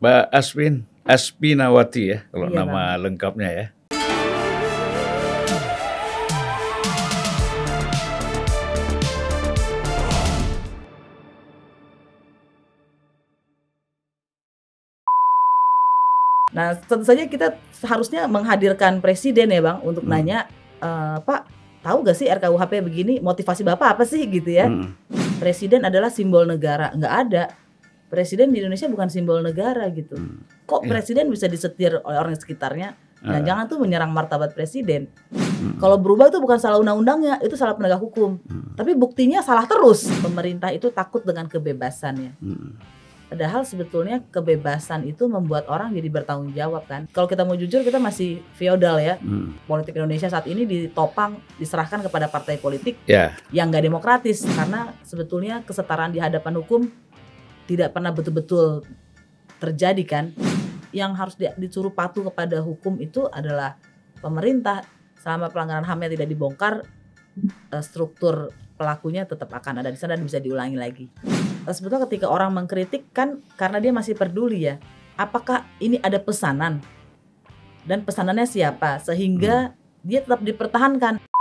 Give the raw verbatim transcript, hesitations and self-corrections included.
Mbak Aswin, Aspinawati ya kalau Iya, nama Bang. lengkapnya ya. Nah, tentu saja kita seharusnya menghadirkan presiden ya Bang, untuk Hmm. nanya, eee, "Pak, tahu nggak sih R K U H P begini, motivasi Bapak apa sih?" Gitu ya. Hmm. Presiden adalah simbol negara, nggak ada. Presiden di Indonesia bukan simbol negara gitu. Hmm. Kok Ya. presiden bisa disetir oleh orang sekitarnya? Nah, Heeh. jangan tuh menyerang martabat presiden. Hmm. Kalau berubah itu bukan salah undang-undangnya, itu salah penegak hukum. Hmm. Tapi buktinya salah terus. Pemerintah itu takut dengan kebebasannya. Hmm. Padahal sebetulnya kebebasan itu membuat orang jadi bertanggung jawab kan. Kalau kita mau jujur, kita masih feodal ya. Hmm. Politik Indonesia saat ini ditopang, diserahkan kepada partai politik Ya. yang nggak demokratis. Karena sebetulnya kesetaraan di hadapan hukum tidak pernah betul-betul terjadi kan. Yang harus di, disuruh patuh kepada hukum itu adalah pemerintah. Selama pelanggaran H A M-nya tidak dibongkar, eh, struktur pelakunya tetap akan ada di sana dan bisa diulangi lagi. Eh, sebetulnya ketika orang mengkritik kan karena dia masih peduli ya. Apakah ini ada pesanan? Dan pesanannya siapa? Sehingga dia tetap dipertahankan.